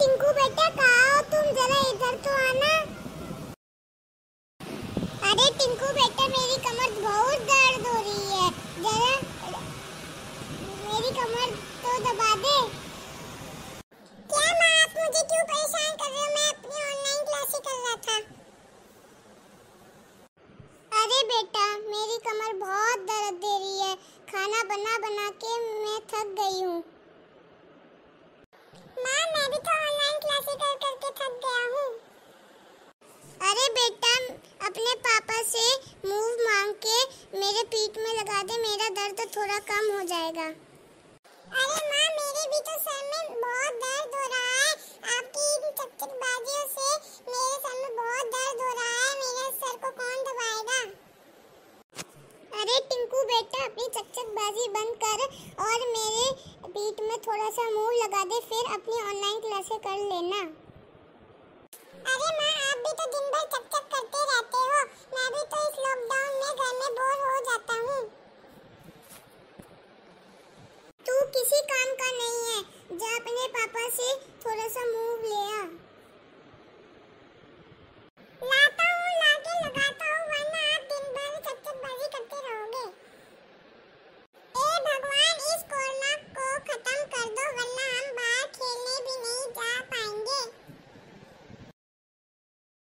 टिंकू बेटा कहाँ हो तुम? जरा इधर तो आना। अरे टिंकू बेटा मेरी कमर बहुत दर्द हो रही है, जरा मेरी कमर तो दबा दे। क्या माँ, आप मुझे क्यों परेशान कर रहे हो? मैं अपनी ऑनलाइन क्लासेस कर रहा था। अरे बेटा मेरी कमर बहुत दर्द दे रही है, खाना बना बना के मैं थक गई हूँ। माँ मैं भी तो ऑनलाइन क्लासेस कर करके थक गया हूँ। अरे बेटा अपने पापा से मूव मांग के मेरे पीठ में लगा दे, मेरा दर्द थोड़ा कम हो जाएगा। अरे माँ मेरे भी तो सर में बहुत दर्द हो रहा है, आपकी इन चकचकबाजियों से मेरे सर में बहुत दर्द हो रहा है, मेरे सर को कौन दबाएगा? अरे टिंकू बेटा अपनी चकचकबाजी बंद कर और मेरे पीठ में थोड़ा सा मूव लगा दे, फिर अपनी ऑनलाइन क्लासेस कर लेना। अरे माँ आप भी तो दिन भर चकचक करते रहते हो, मैं भी तो इस लॉकडाउन में घर में